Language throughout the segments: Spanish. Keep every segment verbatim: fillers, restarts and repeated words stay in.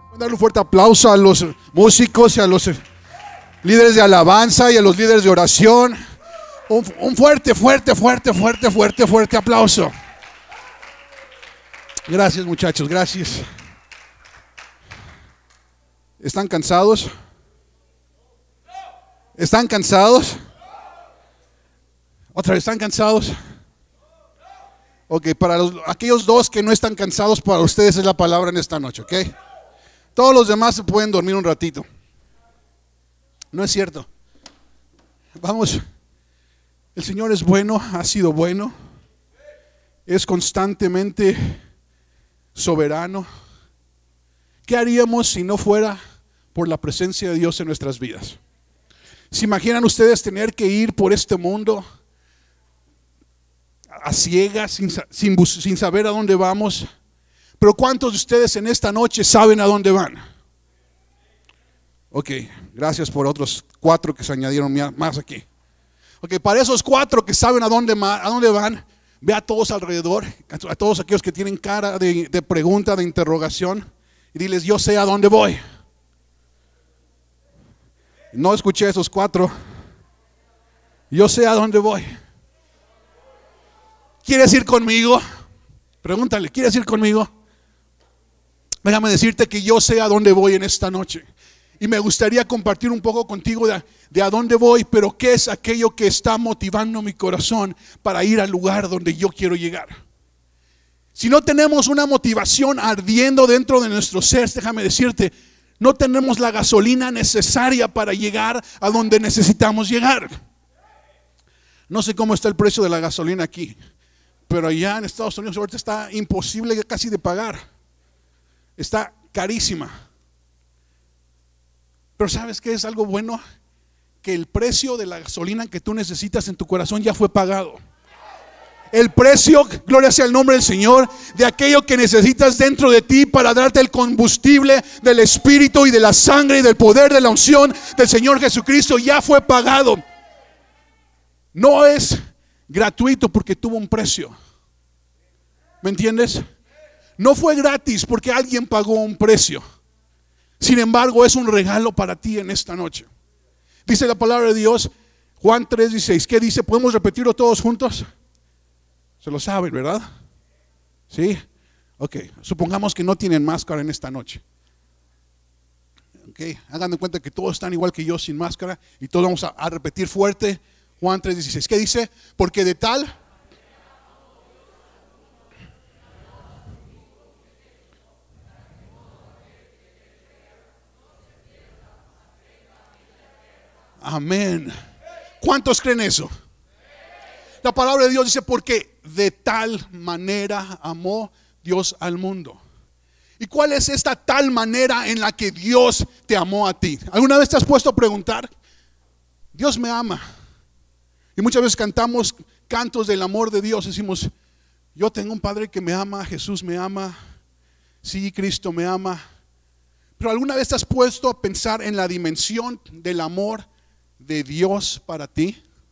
Darle un fuerte aplauso a los músicos y a los líderes de alabanza y a los líderes de oración. Un, un fuerte, fuerte, fuerte, fuerte, fuerte, fuerte aplauso. Gracias, muchachos, gracias. ¿Están cansados? ¿Están cansados? ¿Otra vez están cansados? Ok, para los, aquellos dos que no están cansados, para ustedes es la palabra en esta noche, ok. Todos los demás se pueden dormir un ratito. No es cierto. Vamos, el Señor es bueno, ha sido bueno, es constantemente soberano. ¿Qué haríamos si no fuera por la presencia de Dios en nuestras vidas? ¿Se imaginan ustedes tener que ir por este mundo a ciegas, sin, sin, sin saber a dónde vamos? Pero ¿cuántos de ustedes en esta noche saben a dónde van? Ok, gracias por otros cuatro que se añadieron más aquí. Ok, para esos cuatro que saben a dónde, a dónde van, ve a todos alrededor, a todos aquellos que tienen cara de, de pregunta, de interrogación, y diles: yo sé a dónde voy. No escuché a esos cuatro. Yo sé a dónde voy. ¿Quieres ir conmigo? Pregúntale: ¿quieres ir conmigo? Déjame decirte que yo sé a dónde voy en esta noche. Y me gustaría compartir un poco contigo de, de a dónde voy, pero qué es aquello que está motivando mi corazón para ir al lugar donde yo quiero llegar. Si no tenemos una motivación ardiendo dentro de nuestro ser, déjame decirte, no tenemos la gasolina necesaria para llegar a donde necesitamos llegar. No sé cómo está el precio de la gasolina aquí, pero allá en Estados Unidos ahorita está imposible casi de pagar. Está carísima. Pero ¿sabes qué es algo bueno? Que el precio de la gasolina que tú necesitas en tu corazón ya fue pagado. El precio, gloria sea el nombre del Señor, de aquello que necesitas dentro de ti para darte el combustible del Espíritu y de la sangre y del poder de la unción del Señor Jesucristo, ya fue pagado. No es gratuito porque tuvo un precio. ¿Me entiendes? No fue gratis porque alguien pagó un precio. Sin embargo, es un regalo para ti en esta noche. Dice la palabra de Dios, Juan tres dieciséis. ¿Qué dice? ¿Podemos repetirlo todos juntos? Se lo saben, ¿verdad? ¿Sí? Ok, supongamos que no tienen máscara en esta noche. Ok, hagan de cuenta que todos están igual que yo, sin máscara. Y todos vamos a, a repetir fuerte Juan tres dieciséis. ¿Qué dice? Porque de tal... Amén. ¿Cuántos creen eso? La palabra de Dios dice: porque de tal manera amó Dios al mundo. ¿Y cuál es esta tal manera en la que Dios te amó a ti? ¿Alguna vez te has puesto a preguntar? Dios me ama. Y muchas veces cantamos cantos del amor de Dios. Decimos: yo tengo un Padre que me ama, Jesús me ama, sí, Cristo me ama. Pero ¿alguna vez te has puesto a pensar en la dimensión del amor de Dios para ti?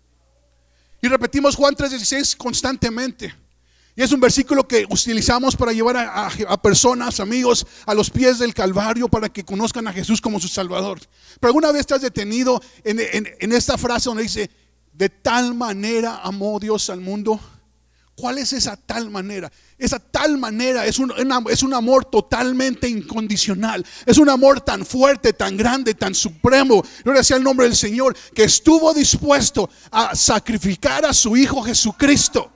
Y repetimos Juan tres dieciséis constantemente. Y es un versículo que utilizamos para llevar a, a, a personas, amigos, a los pies del Calvario para que conozcan a Jesús como su Salvador. Pero ¿alguna vez te has detenido en, en, en esta frase donde dice: de tal manera amó Dios al mundo? ¿Cuál es esa tal manera? Esa tal manera es un, es un amor totalmente incondicional. Es un amor tan fuerte, tan grande, tan supremo, gloria sea el nombre del Señor, que estuvo dispuesto a sacrificar a su Hijo Jesucristo.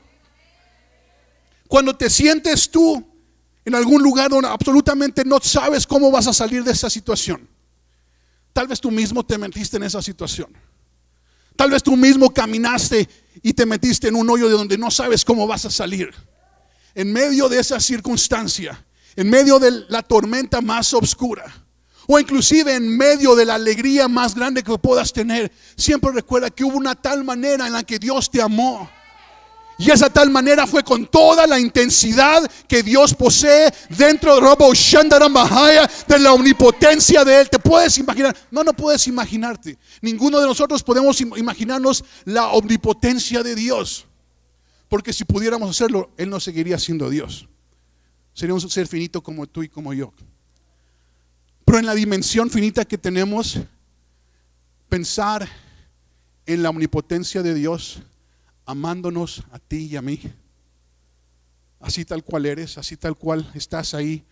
Cuando te sientes tú en algún lugar donde absolutamente no sabes cómo vas a salir de esa situación, tal vez tú mismo te metiste en esa situación. Tal vez tú mismo caminaste y te metiste en un hoyo de donde no sabes cómo vas a salir. En medio de esa circunstancia, en medio de la tormenta más oscura, o inclusive en medio de la alegría más grande que puedas tener, siempre recuerda que hubo una tal manera en la que Dios te amó. Y esa tal manera fue con toda la intensidad que Dios posee dentro de Robo Shandara Mahaya, de la omnipotencia de Él. ¿Te puedes imaginar? No, no puedes imaginarte. Ninguno de nosotros podemos imaginarnos la omnipotencia de Dios. Porque si pudiéramos hacerlo, Él no seguiría siendo Dios. Sería un ser finito como tú y como yo. Pero en la dimensión finita que tenemos, pensar en la omnipotencia de Dios, amándonos a ti y a mí, así tal cual eres, así tal cual estás ahí,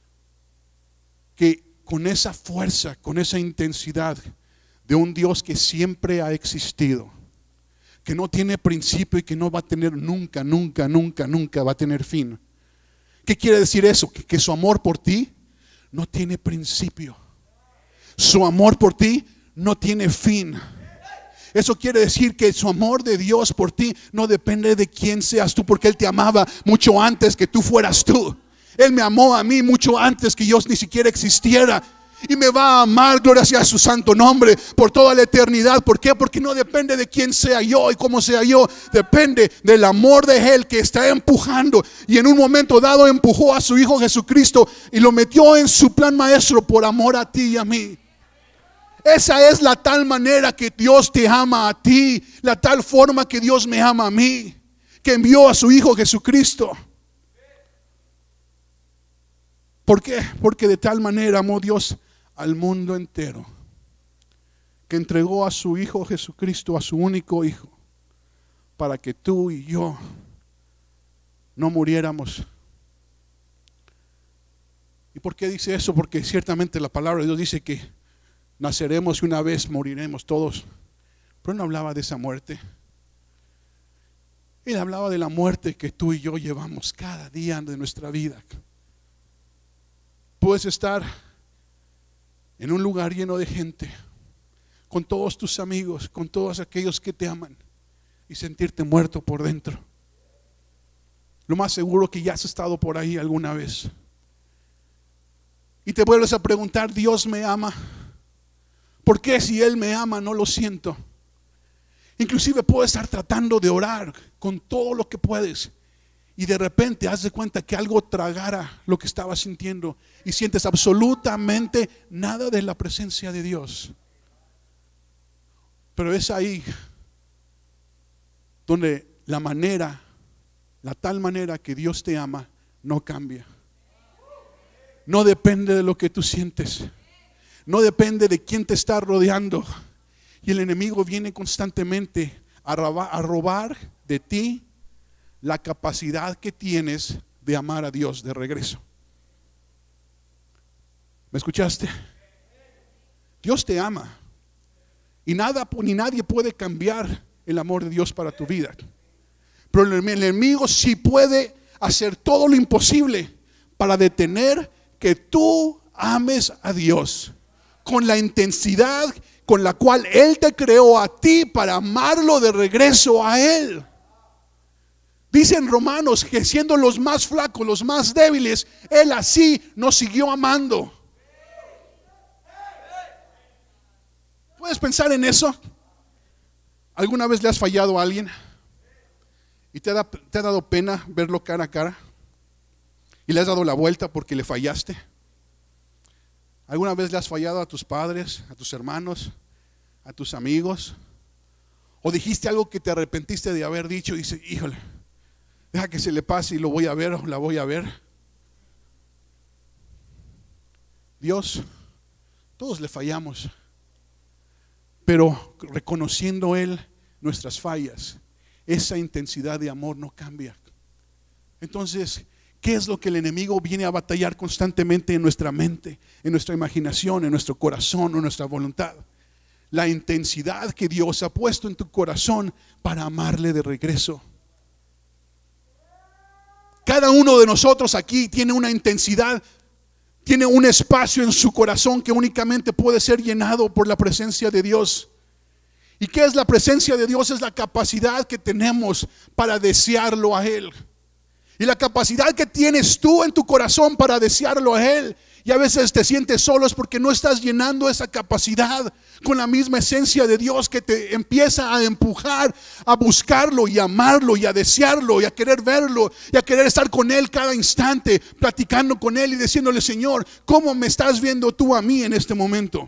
que con esa fuerza, con esa intensidad de un Dios que siempre ha existido, que no tiene principio y que no va a tener nunca, nunca, nunca, nunca va a tener fin. ¿Qué quiere decir eso? Que, que su amor por ti no tiene principio. Su amor por ti no tiene fin. Eso quiere decir que su amor de Dios por ti no depende de quién seas tú, porque Él te amaba mucho antes que tú fueras tú. Él me amó a mí mucho antes que yo ni siquiera existiera. Y me va a amar, gloria sea su santo nombre, por toda la eternidad. ¿Por qué? Porque no depende de quién sea yo y cómo sea yo. Depende del amor de Él que está empujando. Y en un momento dado empujó a su Hijo Jesucristo y lo metió en su plan maestro por amor a ti y a mí. Esa es la tal manera que Dios te ama a ti, la tal forma que Dios me ama a mí, que envió a su Hijo Jesucristo. ¿Por qué? Porque de tal manera amó Dios al mundo entero, que entregó a su Hijo Jesucristo, a su único Hijo, para que tú y yo no muriéramos. ¿Y por qué dice eso? Porque ciertamente la palabra de Dios dice que naceremos y una vez moriremos todos. Pero no hablaba de esa muerte. Él hablaba de la muerte que tú y yo llevamos cada día de nuestra vida. Puedes estar en un lugar lleno de gente, con todos tus amigos, con todos aquellos que te aman, y sentirte muerto por dentro. Lo más seguro que ya has estado por ahí alguna vez. Y te vuelves a preguntar, ¿Dios me ama? ¿Por qué si Él me ama no lo siento? Inclusive puedes estar tratando de orar con todo lo que puedes, y de repente haz de cuenta que algo tragara lo que estabas sintiendo y sientes absolutamente nada de la presencia de Dios. Pero es ahí donde la manera, la tal manera que Dios te ama no cambia. No depende de lo que tú sientes, no depende de quién te está rodeando. Y el enemigo viene constantemente a robar, a robar de ti la capacidad que tienes de amar a Dios de regreso. ¿Me escuchaste? Dios te ama y nada ni nadie puede cambiar el amor de Dios para tu vida. Pero el enemigo sí puede hacer todo lo imposible para detener que tú ames a Dios con la intensidad con la cual Él te creó a ti, para amarlo de regreso a Él. Dice en Romanos que siendo los más flacos, los más débiles, Él así nos siguió amando. ¿Puedes pensar en eso? ¿Alguna vez le has fallado a alguien y te ha, te ha dado pena verlo cara a cara y le has dado la vuelta porque le fallaste? ¿Alguna vez le has fallado a tus padres, a tus hermanos, a tus amigos? ¿O dijiste algo que te arrepentiste de haber dicho y dices, híjole, deja que se le pase y lo voy a ver o la voy a ver? Dios, todos le fallamos, pero reconociendo Él nuestras fallas, esa intensidad de amor no cambia. Entonces, ¿qué es lo que el enemigo viene a batallar constantemente en nuestra mente, en nuestra imaginación, en nuestro corazón, en nuestra voluntad? La intensidad que Dios ha puesto en tu corazón para amarle de regreso. Cada uno de nosotros aquí tiene una intensidad, tiene un espacio en su corazón que únicamente puede ser llenado por la presencia de Dios. ¿Y qué es la presencia de Dios? Es la capacidad que tenemos para desearlo a Él. Y la capacidad que tienes tú en tu corazón para desearlo a Él, y a veces te sientes solo, es porque no estás llenando esa capacidad con la misma esencia de Dios que te empieza a empujar a buscarlo y a amarlo y a desearlo y a querer verlo y a querer estar con Él cada instante, platicando con Él y diciéndole, Señor, ¿cómo me estás viendo tú a mí en este momento?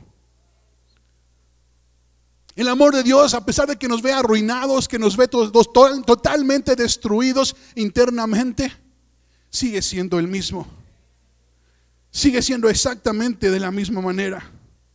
El amor de Dios, a pesar de que nos ve arruinados, que nos ve todos, totalmente destruidos internamente, sigue siendo el mismo. sigue siendo exactamente de la misma manera.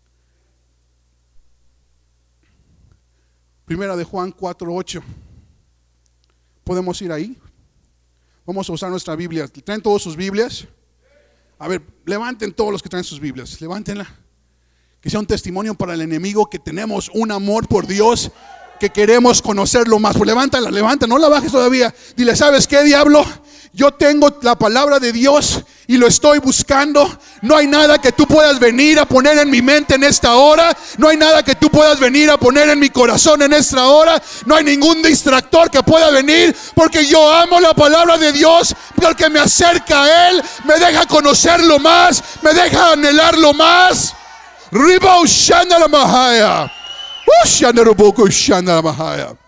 Primera de Juan cuatro ocho. ¿Podemos ir ahí? Vamos a usar nuestra Biblia. ¿Traen todas sus Biblias? A ver, levanten todos los que traen sus Biblias. Levántenla. Que sea un testimonio para el enemigo que tenemos un amor por Dios, que queremos conocerlo más. Pues levántala, levántala, no la bajes todavía. Dile, ¿sabes qué, diablo? Yo tengo la palabra de Dios y lo estoy buscando. No hay nada que tú puedas venir a poner en mi mente en esta hora. No hay nada que tú puedas venir a poner en mi corazón en esta hora. No hay ningún distractor que pueda venir, porque yo amo la palabra de Dios, porque me acerca a Él, me deja conocerlo más, me deja anhelarlo más. Riba ushanda la mahaya. Ushanda roboko ushanda la mahaya.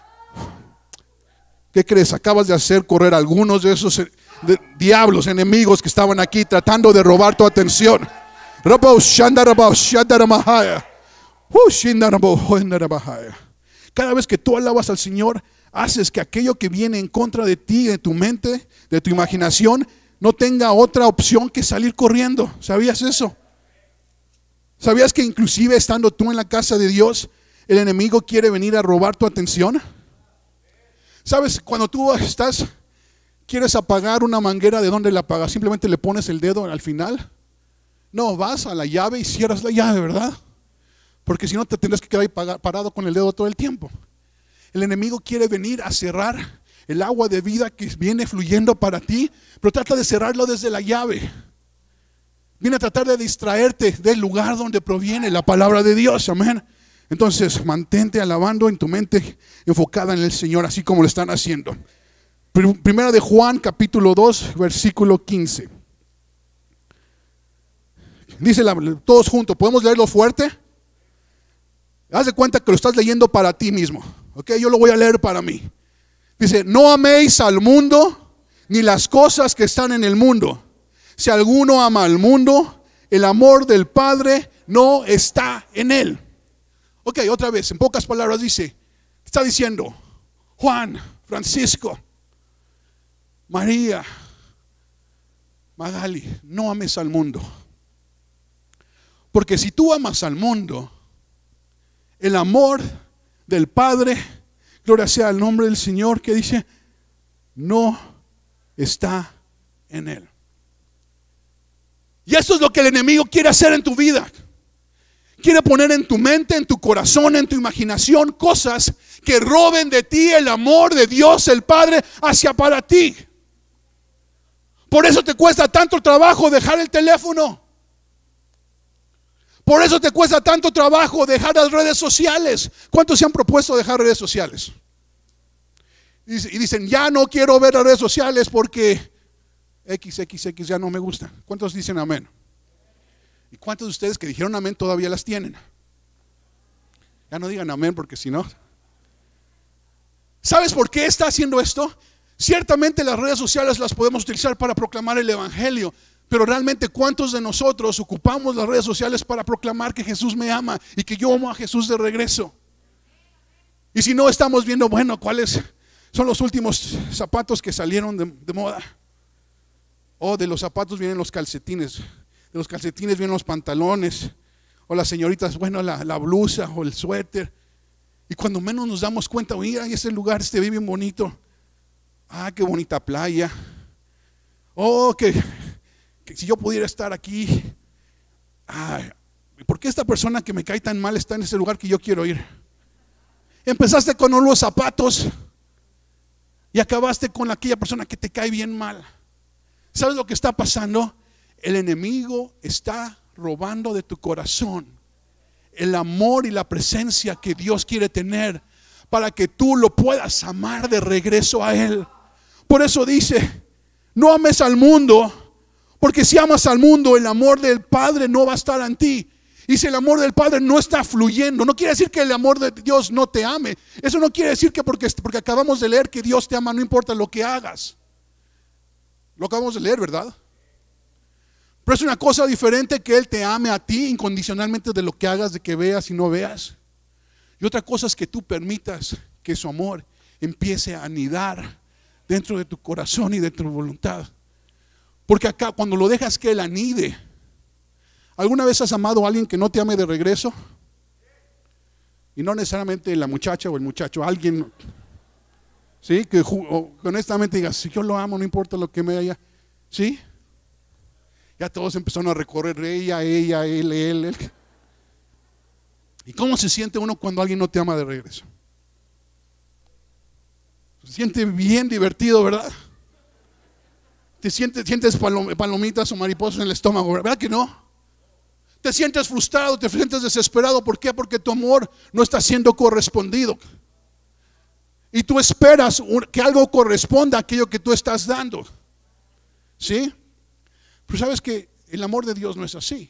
¿Qué crees? Acabas de hacer correr a algunos de esos de diablos enemigos que estaban aquí tratando de robar tu atención. Cada vez que tú alabas al Señor, haces que aquello que viene en contra de ti, de tu mente, de tu imaginación, no tenga otra opción que salir corriendo. ¿Sabías eso? ¿Sabías que inclusive estando tú en la casa de Dios, el enemigo quiere venir a robar tu atención? ¿Sabes? Cuando tú estás, quieres apagar una manguera, ¿de dónde la apagas? Simplemente le pones el dedo al final. No, vas a la llave y cierras la llave, ¿verdad? Porque si no te tendrás que quedar ahí parado con el dedo todo el tiempo. El enemigo quiere venir a cerrar el agua de vida que viene fluyendo para ti, pero trata de cerrarlo desde la llave. Viene a tratar de distraerte del lugar donde proviene la palabra de Dios, amén. Entonces mantente alabando en tu mente enfocada en el Señor, así como lo están haciendo. Primera de Juan capítulo dos versículo quince. Dice la, todos juntos, ¿podemos leerlo fuerte? Haz de cuenta que lo estás leyendo para ti mismo, ok, yo lo voy a leer para mí. Dice, no améis al mundo ni las cosas que están en el mundo. Si alguno ama al mundo, el amor del Padre no está en él. Ok, otra vez, en pocas palabras dice, está diciendo, Juan, Francisco, María, Magali, no ames al mundo. Porque si tú amas al mundo, el amor del Padre, gloria sea el nombre del Señor, que dice, no está en él. Y esto es lo que el enemigo quiere hacer en tu vida. Quiere poner en tu mente, en tu corazón, en tu imaginación cosas que roben de ti el amor de Dios el Padre hacia para ti. Por eso te cuesta tanto trabajo dejar el teléfono. Por eso te cuesta tanto trabajo dejar las redes sociales. ¿Cuántos se han propuesto dejar redes sociales? Y dicen, ya no quiero ver las redes sociales porque equis equis equis ya no me gusta. ¿Cuántos dicen amén? ¿Y cuántos de ustedes que dijeron amén todavía las tienen? Ya no digan amén, porque si no. ¿Sabes por qué está haciendo esto? Ciertamente las redes sociales las podemos utilizar para proclamar el evangelio, pero realmente ¿cuántos de nosotros ocupamos las redes sociales para proclamar que Jesús me ama y que yo amo a Jesús de regreso? Y si no, estamos viendo, bueno, cuáles son los últimos zapatos que salieron de, de moda. O de los zapatos vienen los calcetines, de los calcetines vienen los pantalones, o las señoritas, bueno, la, la blusa o el suéter. Y cuando menos nos damos cuenta, mira, ese lugar se ve bien bonito. Ah, qué bonita playa. Oh, que, que si yo pudiera estar aquí. Ay, ¿por qué esta persona que me cae tan mal está en ese lugar que yo quiero ir? Empezaste con los zapatos y acabaste con aquella persona que te cae bien mal. ¿Sabes lo que está pasando? El enemigo está robando de tu corazón el amor y la presencia que Dios quiere tener para que tú lo puedas amar de regreso a Él. Por eso dice, no ames al mundo, porque si amas al mundo, el amor del Padre no va a estar en ti. Y si el amor del Padre no está fluyendo, no quiere decir que el amor de Dios no te ame. Eso no quiere decir que porque, porque acabamos de leer que Dios te ama, no importa lo que hagas. Lo acabamos de leer, ¿verdad? Pero es una cosa diferente que Él te ame a ti incondicionalmente de lo que hagas, de que veas y no veas. Y otra cosa es que tú permitas que su amor empiece a anidar dentro de tu corazón y de tu voluntad. Porque acá cuando lo dejas que Él anide. ¿Alguna vez has amado a alguien que no te ame de regreso? Y no necesariamente la muchacha o el muchacho, alguien, ¿sí? Que, o, que honestamente digas, si yo lo amo, no importa lo que me haya, ¿sí? Ya todos empezaron a recorrer, ella, ella, él, él, él. ¿Y cómo se siente uno cuando alguien no te ama de regreso? Se siente bien divertido, ¿verdad? Te sientes, sientes palomitas o mariposas en el estómago, ¿verdad que no? Te sientes frustrado, te sientes desesperado. ¿Por qué? Porque tu amor no está siendo correspondido. Y tú esperas que algo corresponda a aquello que tú estás dando. ¿Sí? Pero sabes que el amor de Dios no es así.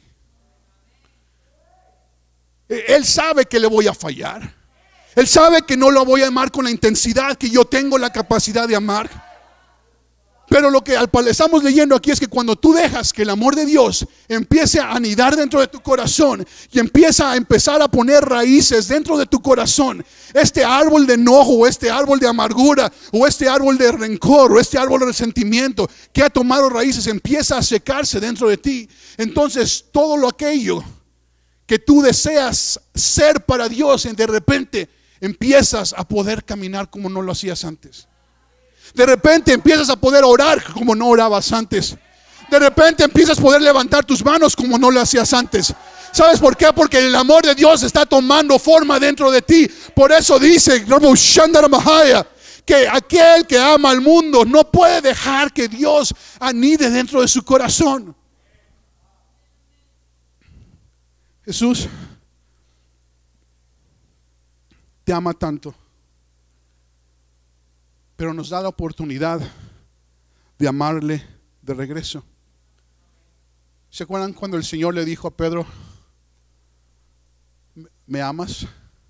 Él sabe que le voy a fallar. Él sabe que no lo voy a amar con la intensidad que yo tengo la capacidad de amar. Pero lo que estamos leyendo aquí es que cuando tú dejas que el amor de Dios empiece a anidar dentro de tu corazón y empieza a empezar a poner raíces dentro de tu corazón, este árbol de enojo o este árbol de amargura o este árbol de rencor o este árbol de resentimiento que ha tomado raíces empieza a secarse dentro de ti. Entonces todo lo aquello que tú deseas ser para Dios, de repente empiezas a poder caminar como no lo hacías antes. De repente empiezas a poder orar como no orabas antes. De repente empiezas a poder levantar tus manos como no lo hacías antes. ¿Sabes por qué? Porque el amor de Dios está tomando forma dentro de ti. Por eso dice que aquel que ama al mundo no puede dejar que Dios anide dentro de su corazón. Jesús te ama tanto, pero nos da la oportunidad de amarle de regreso. ¿Se acuerdan cuando el Señor le dijo a Pedro, ¿me amas?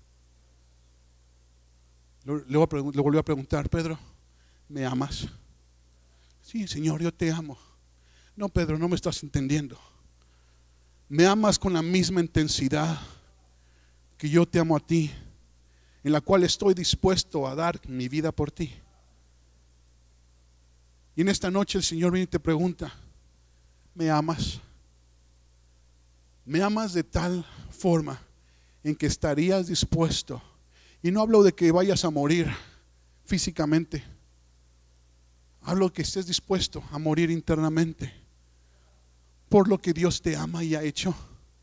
Le volvió a preguntar, Pedro, ¿me amas? Sí, Señor, yo te amo. No, Pedro, no me estás entendiendo. Me amas con la misma intensidad que yo te amo a ti, en la cual estoy dispuesto a dar mi vida por ti. Y en esta noche el Señor viene y te pregunta, ¿me amas? ¿Me amas de tal forma en que estarías dispuesto? Y no hablo de que vayas a morir físicamente. Hablo que estés dispuesto a morir internamente por lo que Dios te ama y ha hecho.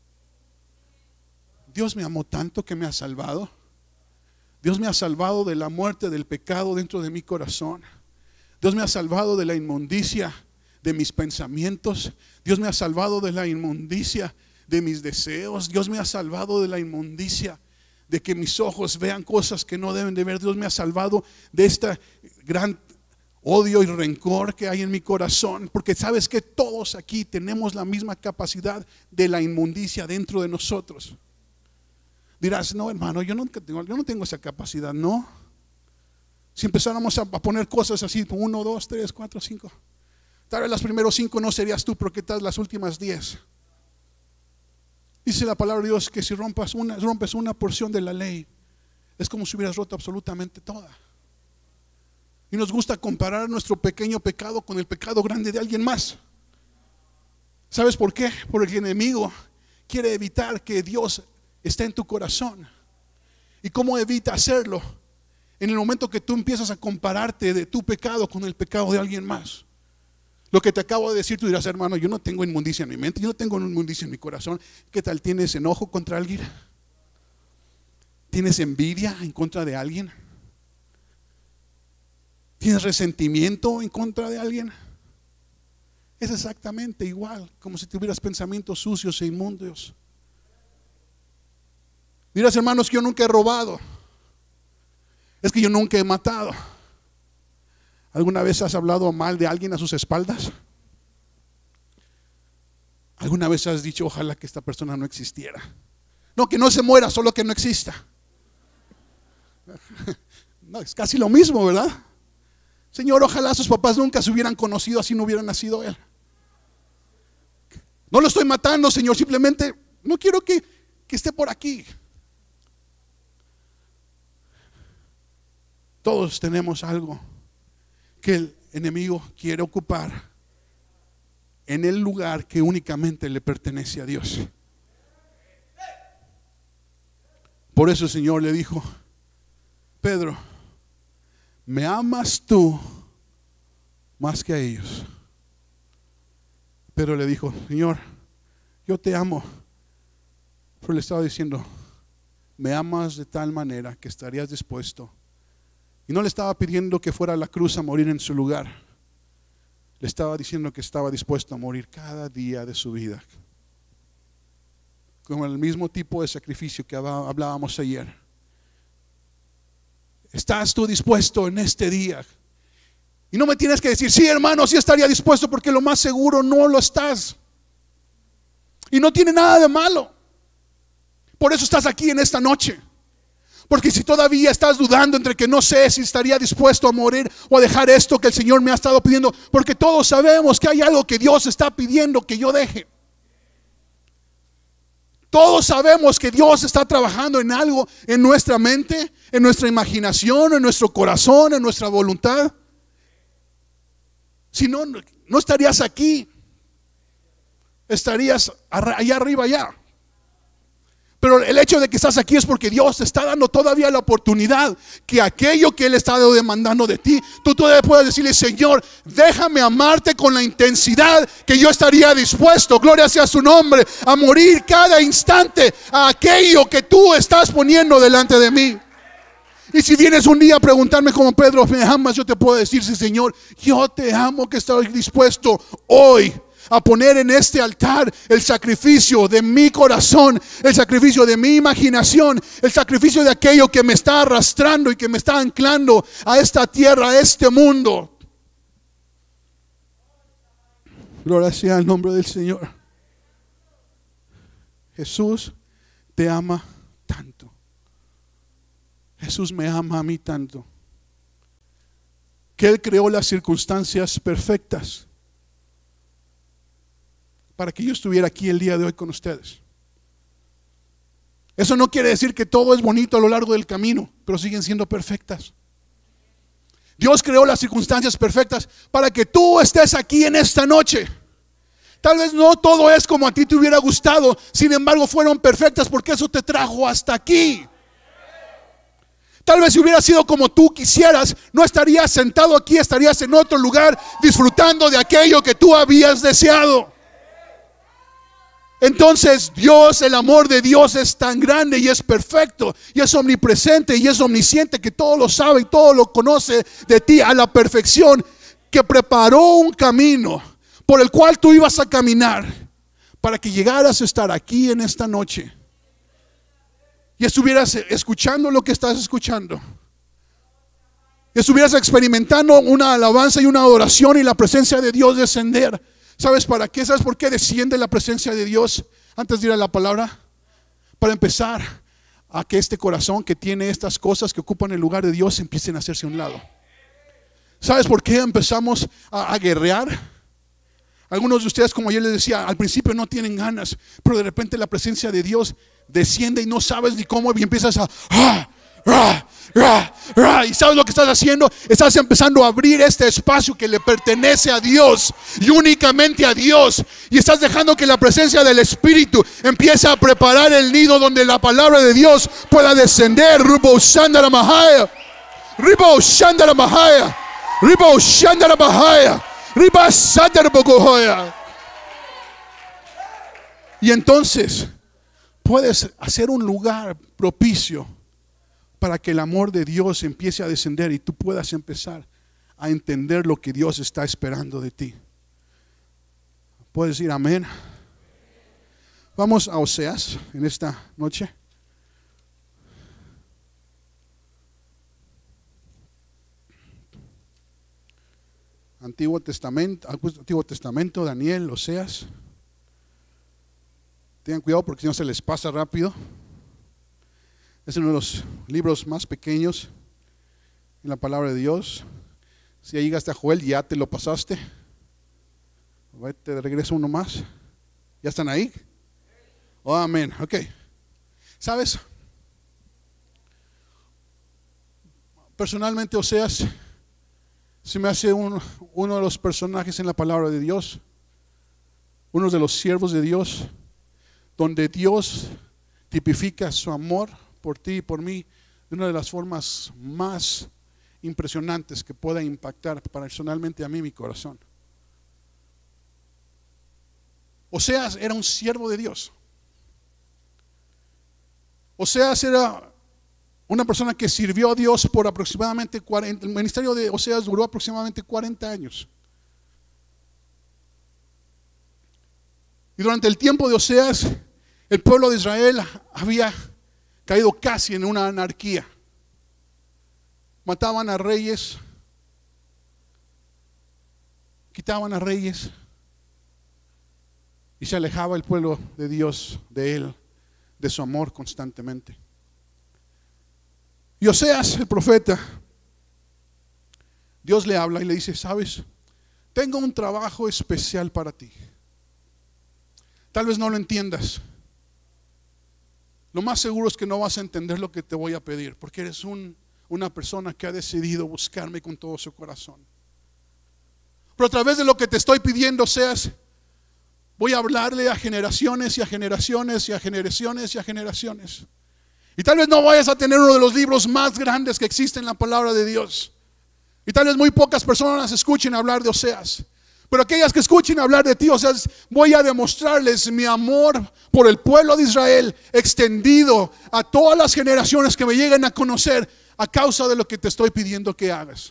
Dios me amó tanto que me ha salvado. Dios me ha salvado de la muerte, del pecado dentro de mi corazón. Dios me ha salvado de la inmundicia de mis pensamientos. Dios me ha salvado de la inmundicia de mis deseos. Dios me ha salvado de la inmundicia de que mis ojos vean cosas que no deben de ver. Dios me ha salvado de este gran odio y rencor que hay en mi corazón. Porque sabes que todos aquí tenemos la misma capacidad de la inmundicia dentro de nosotros. Dirás, no hermano, yo no tengo, yo no tengo esa capacidad, no. Si empezáramos a poner cosas así, uno, dos, tres, cuatro, cinco, tal vez las primeros cinco no serías tú, pero ¿qué tal las últimas diez? Dice la palabra de Dios que si rompas una, rompes una porción de la ley, es como si hubieras roto absolutamente toda. Y nos gusta comparar nuestro pequeño pecado con el pecado grande de alguien más. ¿Sabes por qué? Porque el enemigo quiere evitar que Dios esté en tu corazón. ¿Y cómo evita hacerlo? En el momento que tú empiezas a compararte de tu pecado con el pecado de alguien más. Lo que te acabo de decir, tú dirás, hermano, yo no tengo inmundicia en mi mente, yo no tengo inmundicia en mi corazón. ¿Qué tal? ¿Tienes enojo contra alguien? ¿Tienes envidia en contra de alguien? ¿Tienes resentimiento en contra de alguien? Es exactamente igual, como si tuvieras pensamientos sucios e inmundos. Dirás, hermanos, que yo nunca he robado. Es que yo nunca he matado. ¿Alguna vez has hablado mal de alguien a sus espaldas? ¿Alguna vez has dicho, ojalá que esta persona no existiera? No, que no se muera, solo que no exista. No, es casi lo mismo, ¿verdad? Señor, ojalá sus papás nunca se hubieran conocido, así no hubiera nacido él. No lo estoy matando, Señor, simplemente no quiero que, que esté por aquí. Todos tenemos algo que el enemigo quiere ocupar en el lugar que únicamente le pertenece a Dios. Por eso el Señor le dijo: Pedro, ¿me amas tú más que a ellos? Pedro le dijo: Señor, yo te amo. Pero le estaba diciendo: me amas de tal manera que estarías dispuesto. Y no le estaba pidiendo que fuera a la cruz a morir en su lugar. Le estaba diciendo que estaba dispuesto a morir cada día de su vida, como el mismo tipo de sacrificio que hablábamos ayer. ¿Estás tú dispuesto en este día? Y no me tienes que decir: sí, hermano, sí estaría dispuesto, porque lo más seguro no lo estás. Y no tiene nada de malo. Por eso estás aquí en esta noche. Porque si todavía estás dudando entre que no sé si estaría dispuesto a morir o a dejar esto que el Señor me ha estado pidiendo, porque todos sabemos que hay algo que Dios está pidiendo que yo deje. Todos sabemos que Dios está trabajando en algo en nuestra mente, en nuestra imaginación, en nuestro corazón, en nuestra voluntad. Si no, no estarías aquí. Estarías allá arriba allá. Pero el hecho de que estás aquí es porque Dios te está dando todavía la oportunidad que aquello que Él está demandando de ti, tú todavía puedes decirle: Señor, déjame amarte con la intensidad que yo estaría dispuesto, gloria sea su nombre, a morir cada instante a aquello que tú estás poniendo delante de mí. Y si vienes un día a preguntarme como Pedro, ¿me amas? Yo te puedo decir: sí, Señor, yo te amo, que estoy dispuesto hoy a poner en este altar el sacrificio de mi corazón, el sacrificio de mi imaginación, el sacrificio de aquello que me está arrastrando y que me está anclando a esta tierra, a este mundo. Gloria sea el nombre del Señor. Jesús te ama tanto. Jesús me ama a mí tanto, que Él creó las circunstancias perfectas para que yo estuviera aquí el día de hoy con ustedes. Eso no quiere decir que todo es bonito a lo largo del camino, pero siguen siendo perfectas. Dios creó las circunstancias perfectas para que tú estés aquí en esta noche. Tal vez no todo es como a ti te hubiera gustado, sin embargo fueron perfectas porque eso te trajo hasta aquí. Tal vez si hubiera sido como tú quisieras, no estarías sentado aquí, estarías en otro lugar disfrutando de aquello que tú habías deseado. Entonces Dios, el amor de Dios es tan grande y es perfecto y es omnipresente y es omnisciente, que todo lo sabe y todo lo conoce de ti a la perfección, que preparó un camino por el cual tú ibas a caminar para que llegaras a estar aquí en esta noche y estuvieras escuchando lo que estás escuchando, y estuvieras experimentando una alabanza y una adoración y la presencia de Dios descender. ¿Sabes para qué? ¿Sabes por qué desciende la presencia de Dios antes de ir a la palabra? Para empezar a que este corazón que tiene estas cosas que ocupan el lugar de Dios empiecen a hacerse a un lado. ¿Sabes por qué empezamos a, a guerrear? Algunos de ustedes, como yo les decía, al principio no tienen ganas, pero de repente la presencia de Dios desciende y no sabes ni cómo, y empiezas a... ¡ah! Ra, ra, ra, y sabes lo que estás haciendo, estás empezando a abrir este espacio que le pertenece a Dios y únicamente a Dios, y estás dejando que la presencia del Espíritu empiece a preparar el nido donde la palabra de Dios pueda descender. Rubo Shandara Mahaya, Ribo Shandara Mahaya, Ribo Shandara Mahaya, Riba Shandara Bogohoya. Y entonces puedes hacer un lugar propicio para que el amor de Dios empiece a descender y tú puedas empezar a entender lo que Dios está esperando de ti. ¿Puedes decir amén? Vamos a Oseas en esta noche. Antiguo Testamento, Antiguo Testamento, Daniel, Oseas. Tengan cuidado porque si no se les pasa rápido. Es uno de los libros más pequeños en la palabra de Dios. Si ya llegaste a Joel, ya te lo pasaste. Te regreso uno más. ¿Ya están ahí? Oh, amén. Ok. ¿Sabes? Personalmente, Oseas se me hace un, uno de los personajes en la palabra de Dios uno de los siervos de Dios, donde Dios tipifica su amor por ti y por mí de una de las formas más impresionantes que pueda impactar personalmente a mí mi corazón. Oseas era un siervo de Dios. Oseas era una persona que sirvió a Dios por aproximadamente cuarenta, el ministerio de Oseas duró aproximadamente cuarenta años. Y durante el tiempo de Oseas, el pueblo de Israel había caído casi en una anarquía. Mataban a reyes, quitaban a reyes, y se alejaba el pueblo de Dios de él, de su amor constantemente. Y Oseas, el profeta, Dios le habla y le dice: sabes, tengo un trabajo especial para ti. Tal vez no lo entiendas. Lo más seguro es que no vas a entender lo que te voy a pedir, porque eres un, una persona que ha decidido buscarme con todo su corazón. Pero a través de lo que te estoy pidiendo, Oseas, voy a hablarle a generaciones y a generaciones y a generaciones y a generaciones. Y tal vez no vayas a tener uno de los libros más grandes que existen en la palabra de Dios. Y tal vez muy pocas personas escuchen hablar de Oseas. Pero aquellas que escuchen hablar de ti, Oseas, voy a demostrarles mi amor por el pueblo de Israel, extendido a todas las generaciones que me lleguen a conocer a causa de lo que te estoy pidiendo que hagas.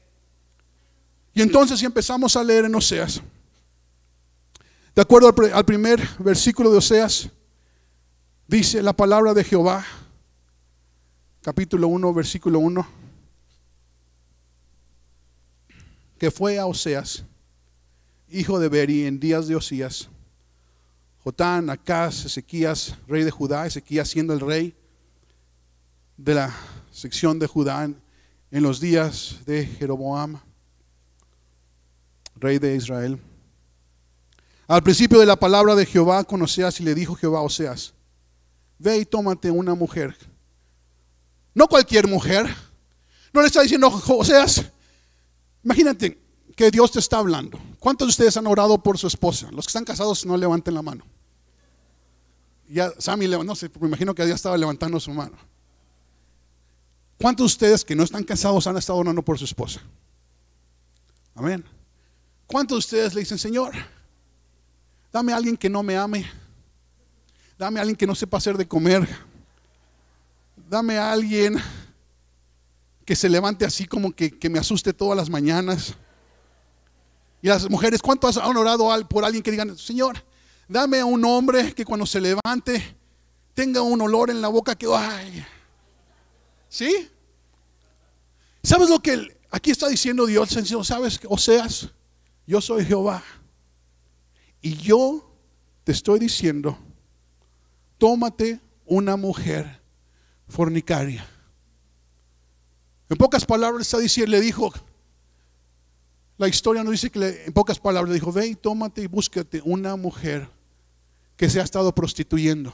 Y entonces, si empezamos a leer en Oseas, de acuerdo al, al primer versículo de Oseas, dice la palabra de Jehová, capítulo uno, versículo uno, que fue a Oseas, hijo de Beri, en días de Osías, Jotán, Acaz, Ezequías, rey de Judá, Ezequías siendo el rey de la sección de Judá en, en los días de Jeroboam, rey de Israel. Al principio de la palabra de Jehová con Oseas, y le dijo Jehová a Oseas: ve y tómate una mujer. No cualquier mujer. No le está diciendo Oseas, imagínate que Dios te está hablando. ¿Cuántos de ustedes han orado por su esposa? Los que están casados no levanten la mano. Ya Sammy, no sé, me imagino que ya estaba levantando su mano. ¿Cuántos de ustedes que no están casados han estado orando por su esposa? Amén. ¿Cuántos de ustedes le dicen: Señor, dame a alguien que no me ame, dame a alguien que no sepa hacer de comer, dame a alguien que se levante así como que, que me asuste todas las mañanas? Y las mujeres, ¿cuántos han orado por alguien que digan: Señor, dame a un hombre que cuando se levante tenga un olor en la boca que, ay, ¿sí? ¿Sabes lo que aquí está diciendo Dios? ¿Sabes, Oseas? Yo soy Jehová, y yo te estoy diciendo: tómate una mujer fornicaria. En pocas palabras está diciendo, le dijo, la historia nos dice que le, en pocas palabras le dijo: ve y tómate y búscate una mujer que se ha estado prostituyendo.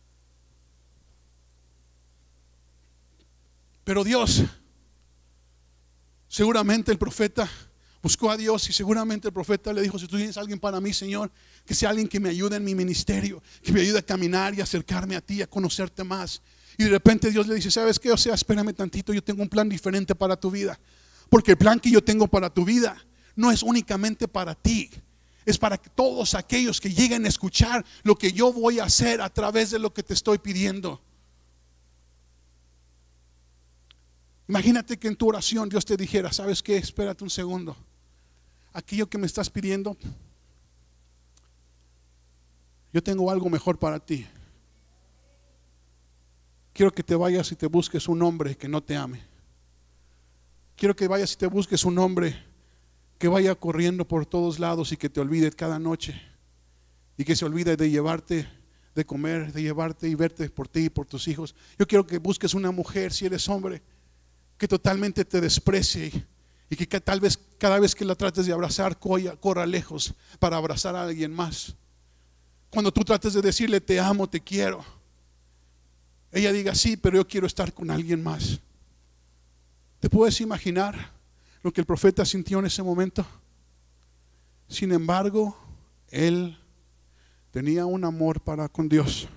Pero Dios, seguramente el profeta buscó a Dios, y seguramente el profeta le dijo: si tú tienes a alguien para mí, Señor, que sea alguien que me ayude en mi ministerio, que me ayude a caminar y acercarme a ti, a conocerte más. Y de repente Dios le dice: ¿sabes qué? O sea, espérame tantito, yo tengo un plan diferente para tu vida. Porque el plan que yo tengo para tu vida no es únicamente para ti, es para todos aquellos que lleguen a escuchar lo que yo voy a hacer a través de lo que te estoy pidiendo. Imagínate que en tu oración Dios te dijera: ¿sabes qué? Espérate un segundo. Aquello que me estás pidiendo, yo tengo algo mejor para ti. Quiero que te vayas y te busques un hombre que no te ame. Quiero que vayas y te busques un hombre que vaya corriendo por todos lados y que te olvide cada noche, y que se olvide de llevarte de comer, de llevarte y verte por ti y por tus hijos. Yo quiero que busques una mujer, si eres hombre, que totalmente te desprecie, y que, que tal vez cada vez que la trates de abrazar corra, corra lejos para abrazar a alguien más. Cuando tú trates de decirle: te amo, te quiero, ella diga: sí, pero yo quiero estar con alguien más. ¿Te puedes imaginar lo que el profeta sintió en ese momento? Sin embargo, él tenía un amor para con Dios.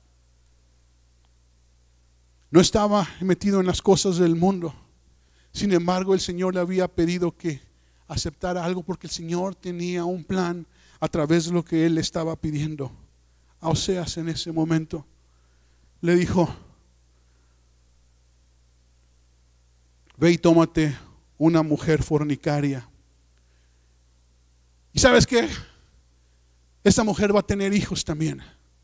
No estaba metido en las cosas del mundo. Sin embargo, el Señor le había pedido que aceptara algo, porque el Señor tenía un plan a través de lo que él le estaba pidiendo. A Oseas en ese momento le dijo: ve y tómate una mujer fornicaria. ¿Y sabes qué? Esta mujer va a tener hijos también.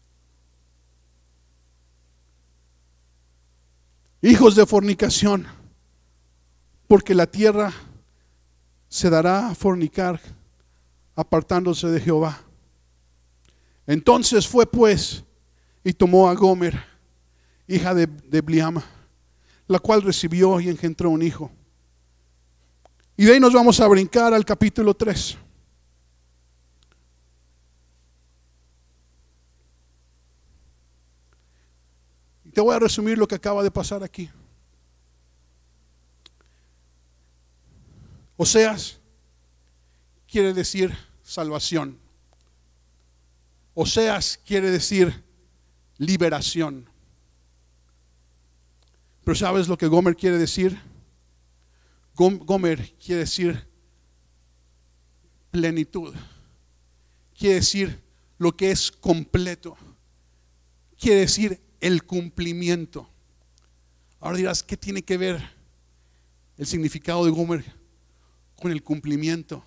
Hijos de fornicación, porque la tierra se dará a fornicar, apartándose de Jehová. Entonces fue pues y tomó a Gomer, hija de, de Bliam, la cual recibió y engendró un hijo. Y de ahí nos vamos a brincar al capítulo tres. Te voy a resumir lo que acaba de pasar aquí. Oseas quiere decir salvación. Oseas quiere decir liberación. Pero ¿sabes lo que Gomer quiere decir? Gomer quiere decir plenitud. Quiere decir lo que es completo. Quiere decir el cumplimiento. Ahora dirás, ¿qué tiene que ver el significado de Gomer con el cumplimiento?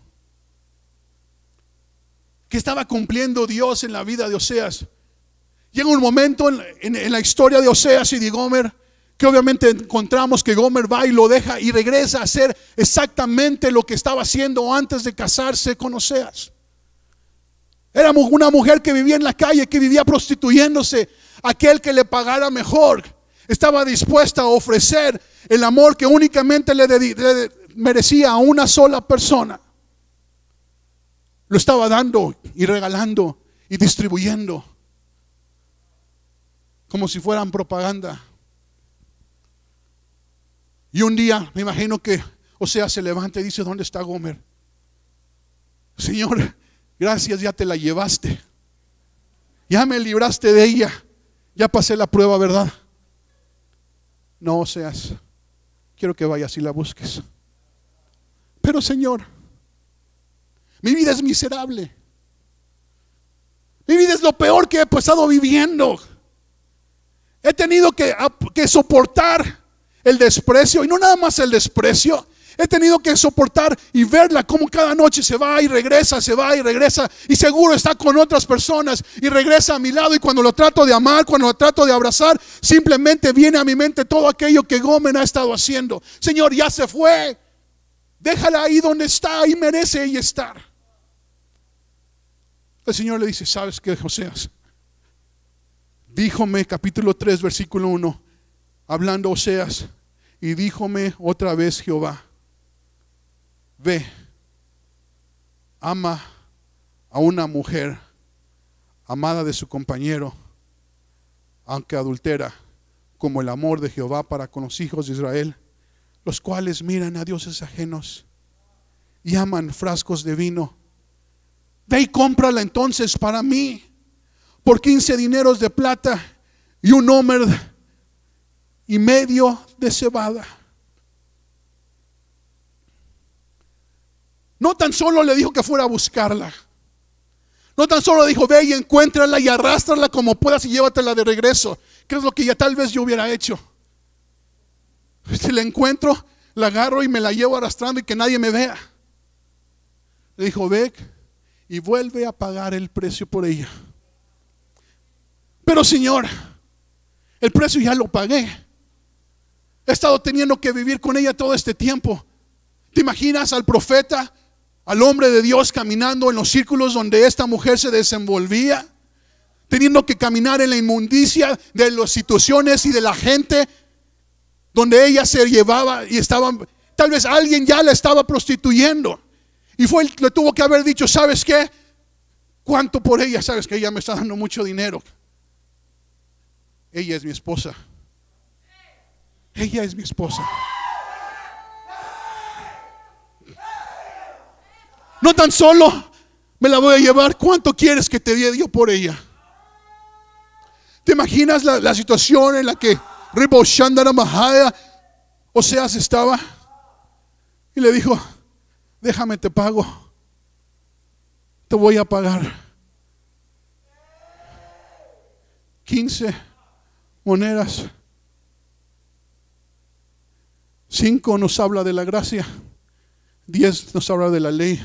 ¿Qué estaba cumpliendo Dios en la vida de Oseas? Llega un momento en, en, en la historia de Oseas y de Gomer, que obviamente encontramos que Gomer va y lo deja y regresa a hacer exactamente lo que estaba haciendo antes de casarse con Oseas. Era una mujer que vivía en la calle, que vivía prostituyéndose. Aquel que le pagara mejor estaba dispuesta a ofrecer el amor que únicamente le, de, le merecía a una sola persona. Lo estaba dando y regalando y distribuyendo como si fueran propaganda. Y un día me imagino que Oseas se levanta y dice: ¿dónde está Gomer? Señor, gracias, ya te la llevaste, ya me libraste de ella, ya pasé la prueba, ¿verdad? No, Oseas, quiero que vayas y la busques. Pero Señor, mi vida es miserable, mi vida es lo peor que he pasado viviendo. He tenido que, que soportar el desprecio, y no nada más el desprecio. He tenido que soportar y verla como cada noche se va y regresa, se va y regresa, y seguro está con otras personas y regresa a mi lado, y cuando lo trato de amar, cuando lo trato de abrazar, simplemente viene a mi mente todo aquello que Gomer ha estado haciendo. Señor, ya se fue, déjala ahí donde está, ahí merece ella estar. El Señor le dice: ¿sabes qué, Oseas? Díjome, capítulo tres, versículo uno, hablando Oseas, y díjome otra vez Jehová: ve, ama a una mujer amada de su compañero, aunque adultera, como el amor de Jehová para con los hijos de Israel, los cuales miran a dioses ajenos y aman frascos de vino. Ve y cómprala entonces para mí por quince dineros de plata y un homer y medio de cebada. No tan solo le dijo que fuera a buscarla, no tan solo dijo: ve y encuéntrala y arrástrala como puedas y llévatela de regreso, que es lo que ya tal vez yo hubiera hecho. Si la encuentro, la agarro y me la llevo arrastrando y que nadie me vea. Le dijo: ve y vuelve a pagar el precio por ella. Pero Señor, el precio ya lo pagué. He estado teniendo que vivir con ella todo este tiempo. ¿Te imaginas al profeta, al hombre de Dios, caminando en los círculos donde esta mujer se desenvolvía, teniendo que caminar en la inmundicia de las situaciones y de la gente donde ella se llevaba y estaba? Tal vez alguien ya la estaba prostituyendo y fue, le tuvo que haber dicho: ¿sabes qué? ¿Cuánto por ella? Sabes que ella me está dando mucho dinero. Ella es mi esposa. Ella es mi esposa. No tan solo Me la voy a llevar. ¿Cuánto quieres que te dé yo por ella? ¿Te imaginas la, la situación en la que Riboshandara Mahaya, Oseas estaba? Y le dijo: déjame, te pago. Te voy a pagar quince monedas. Cinco nos habla de la gracia, diez nos habla de la ley.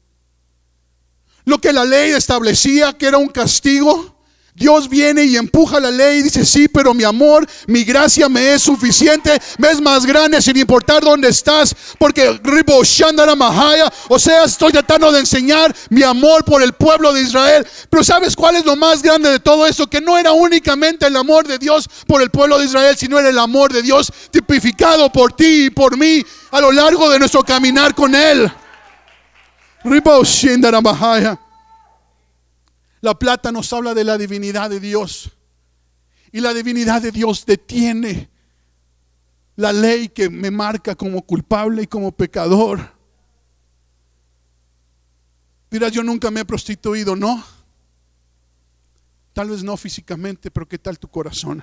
Lo que la ley establecía que era un castigo, Dios viene y empuja la ley y dice: sí, pero mi amor, mi gracia me es suficiente, me es más grande sin importar dónde estás. Porque Ribo Shandara Mahaya, o sea, estoy tratando de enseñar mi amor por el pueblo de Israel. Pero ¿sabes cuál es lo más grande de todo eso? Que no era únicamente el amor de Dios por el pueblo de Israel, sino era el amor de Dios tipificado por ti y por mí a lo largo de nuestro caminar con Él. Ribo Shandara Mahaya. La plata nos habla de la divinidad de Dios. Y la divinidad de Dios detiene la ley que me marca como culpable y como pecador. Dirás: yo nunca me he prostituido. No. Tal vez no físicamente, pero ¿qué tal tu corazón?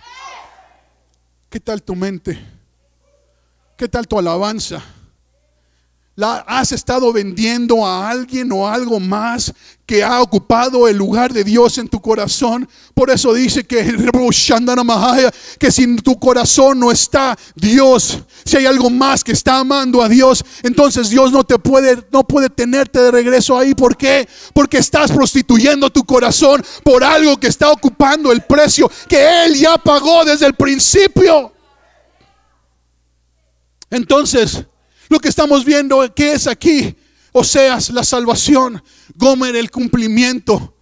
¿Qué tal tu mente? ¿Qué tal tu alabanza? ¿La has estado vendiendo a alguien o algo más que ha ocupado el lugar de Dios en tu corazón? Por eso dice que, que si en tu corazón no está Dios, si hay algo más que está amando a Dios, entonces Dios no te puede, no puede tenerte de regreso ahí. ¿Por qué? Porque estás prostituyendo tu corazón por algo que está ocupando el precio que Él ya pagó desde el principio. Entonces, lo que estamos viendo, ¿qué es aquí? Oseas, la salvación. Gomer, el cumplimiento.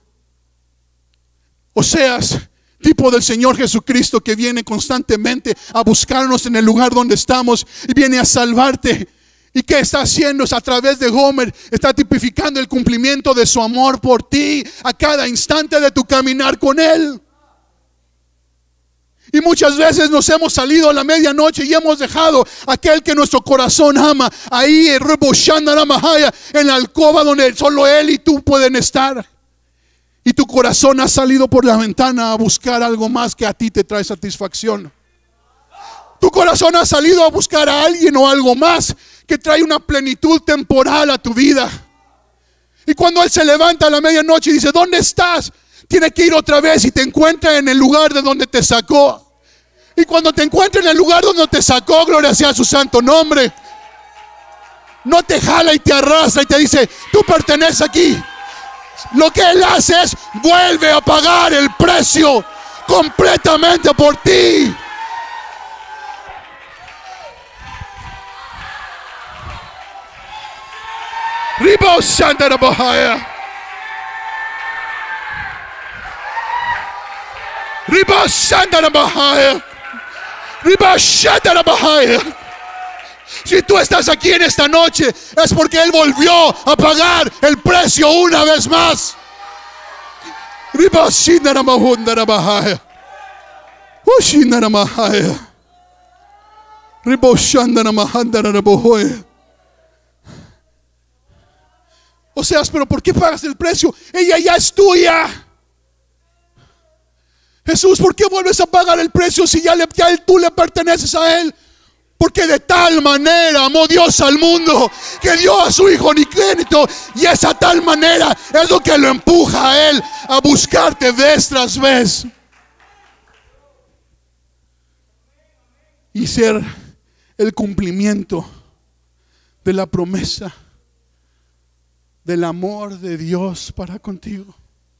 Oseas, tipo del Señor Jesucristo, que viene constantemente a buscarnos en el lugar donde estamos y viene a salvarte. ¿Y qué está haciendo? Es a través de Gomer, está tipificando el cumplimiento de su amor por ti a cada instante de tu caminar con Él. Y muchas veces nos hemos salido a la medianoche y hemos dejado a aquel que nuestro corazón ama ahí en la alcoba donde solo Él y tú pueden estar. Y tu corazón ha salido por la ventana a buscar algo más que a ti te trae satisfacción. Tu corazón ha salido a buscar a alguien o algo más que trae una plenitud temporal a tu vida. Y cuando Él se levanta a la medianoche y dice: ¿dónde estás? Tiene que ir otra vez y te encuentra en el lugar de donde te sacó. Y cuando te encuentra en el lugar donde te sacó, gloria sea su santo nombre, no te jala y te arrastra y te dice: tú perteneces aquí. Lo que Él hace es vuelve a pagar el precio completamente por ti. Ribo Shandara Mahaya. Riba Shandara Mahaya. Riba Shandara Mahaya. Si tú estás aquí en esta noche, es porque Él volvió a pagar el precio una vez más. Riba Shandara Mahundara Mahaya. Ushinara Mahaya. Riba Shandara Mahandara Bohoya. O sea, pero ¿por qué pagas el precio? Ella ya es tuya. Jesús, ¿por qué vuelves a pagar el precio si ya, le, ya tú le perteneces a Él? Porque de tal manera amó Dios al mundo que dio a su Hijo unigénito, y esa tal manera es lo que lo empuja a Él a buscarte vez tras vez y ser el cumplimiento de la promesa del amor de Dios para contigo.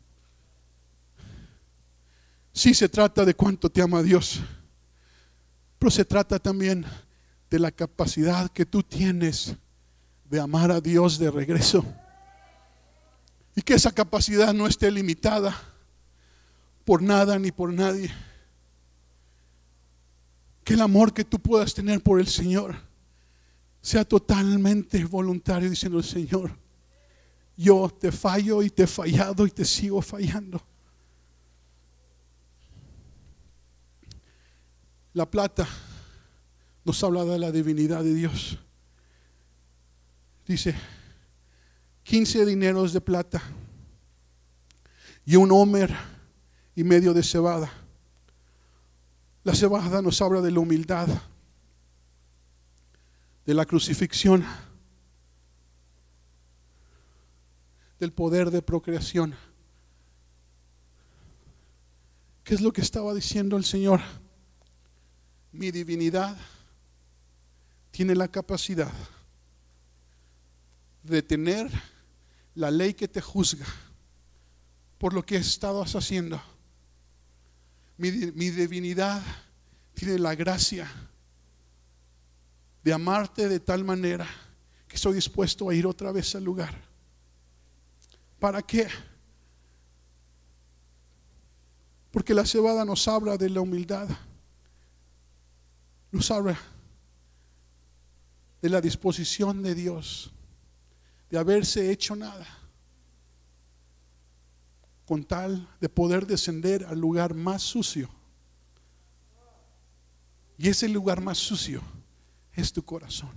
Sí, se trata de cuánto te ama Dios, pero se trata también de la capacidad que tú tienes de amar a Dios de regreso, y que esa capacidad no esté limitada por nada ni por nadie. Que el amor que tú puedas tener por el Señor sea totalmente voluntario, diciendo: Señor, yo te fallo y te he fallado y te sigo fallando. La plata nos habla de la divinidad de Dios. Dice: quince dineros de plata y un homer y medio de cebada. La cebada nos habla de la humildad, de la crucifixión, del poder de procreación. ¿Qué es lo que estaba diciendo el Señor? Mi divinidad tiene la capacidad de tener la ley que te juzga por lo que estabas haciendo. Mi, mi divinidad tiene la gracia de amarte de tal manera que estoy dispuesto a ir otra vez al lugar. ¿Para qué? Porque la cebada nos habla de la humildad, nos habla de la disposición de Dios, de haberse hecho nada, con tal de poder descender al lugar más sucio. Y ese lugar más sucio es tu corazón.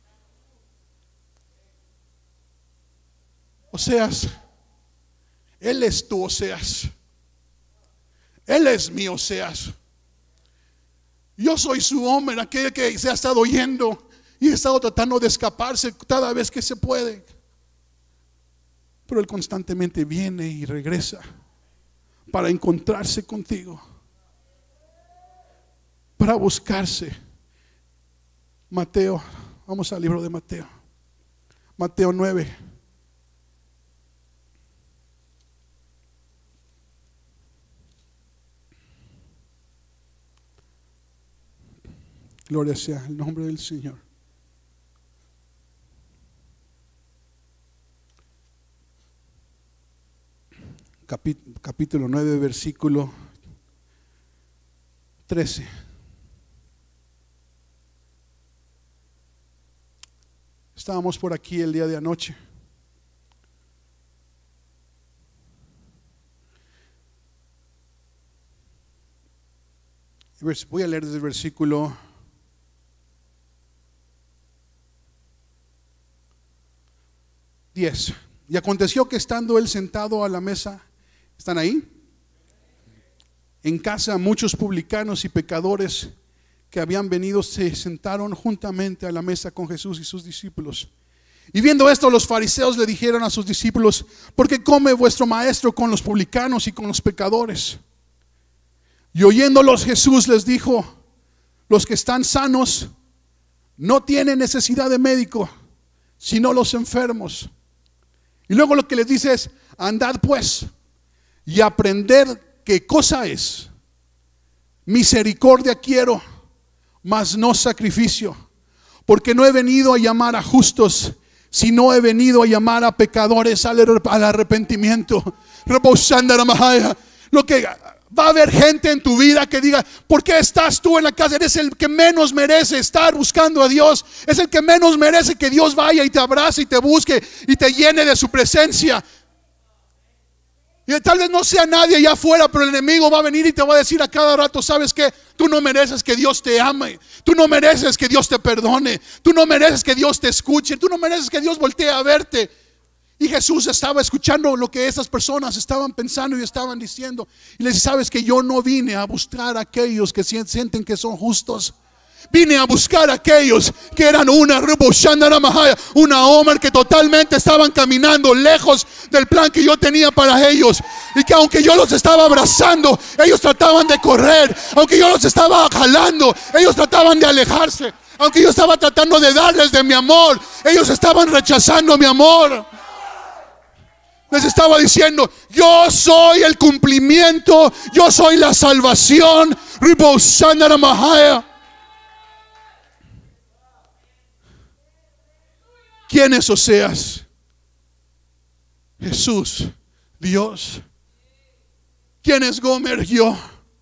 Oseas, Él es tu Oseas. Él es mi Oseas. Yo soy su hombre, aquel que se ha estado yendo y ha estado tratando de escaparse cada vez que se puede. Pero Él constantemente viene y regresa para encontrarse contigo, para buscarse. Mateo, vamos al libro de Mateo, Mateo nueve. Gloria sea el nombre del Señor. Capítulo nueve, versículo trece. Estábamos por aquí el día de anoche. Voy a leer desde el versículo diez. Y aconteció que estando él sentado a la mesa, ¿están ahí? En casa, muchos publicanos y pecadores que habían venido se sentaron juntamente a la mesa con Jesús y sus discípulos. Y viendo esto, los fariseos le dijeron a sus discípulos: ¿por qué come vuestro maestro con los publicanos y con los pecadores? Y oyéndolos, Jesús les dijo: los que están sanos no tienen necesidad de médico, sino los enfermos. Y luego lo que les dice es: andad pues y aprender qué cosa es. Misericordia quiero, mas no sacrificio, porque no he venido a llamar a justos, sino he venido a llamar a pecadores al arrepentimiento. Lo que va a haber gente en tu vida que diga: ¿por qué estás tú en la casa? Eres el que menos merece estar buscando a Dios. Es el que menos merece que Dios vaya y te abrace y te busque y te llene de su presencia. Y tal vez no sea nadie allá afuera, pero el enemigo va a venir y te va a decir a cada rato: ¿sabes qué? Tú no mereces que Dios te ame. Tú no mereces que Dios te perdone. Tú no mereces que Dios te escuche. Tú no mereces que Dios voltee a verte. Y Jesús estaba escuchando lo que esas personas estaban pensando y estaban diciendo. Y les dice: ¿sabes que yo no vine a buscar a aquellos que sienten que son justos? Vine a buscar a aquellos que eran una una Omer, que totalmente estaban caminando lejos del plan que yo tenía para ellos. Y que aunque yo los estaba abrazando, ellos trataban de correr. Aunque yo los estaba jalando, ellos trataban de alejarse. Aunque yo estaba tratando de darles de mi amor, ellos estaban rechazando mi amor. Les estaba diciendo: yo soy el cumplimiento, yo soy la salvación. ¿Quién es Oseas? Jesús, Dios. ¿Quién es Gomer? Yo.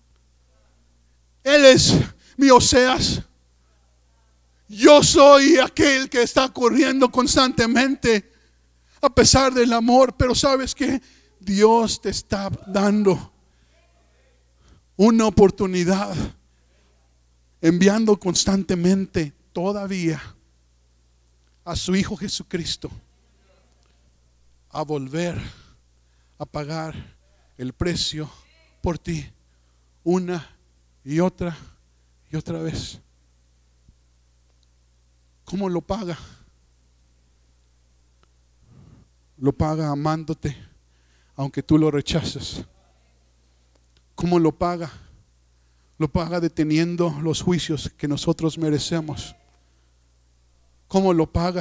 Él es mi Oseas. Yo soy aquel que está corriendo constantemente a pesar del amor. Pero ¿sabes qué? Dios te está dando una oportunidad, enviando constantemente todavía a su Hijo Jesucristo a volver a pagar el precio por ti una y otra y otra vez. ¿Cómo lo paga? Lo paga amándote aunque tú lo rechaces. ¿Cómo lo paga? Lo paga deteniendo los juicios que nosotros merecemos. ¿Cómo lo paga?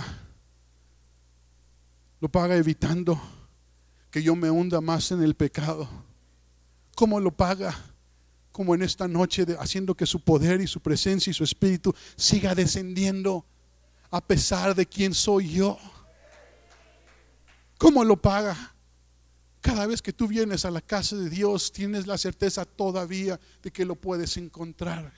Lo paga evitando que yo me hunda más en el pecado. ¿Cómo lo paga? Como en esta noche, de, haciendo que su poder y su presencia y su espíritu siga descendiendo a pesar de quién soy yo. ¿Cómo lo paga? Cada vez que tú vienes a la casa de Dios, tienes la certeza todavía de que lo puedes encontrar.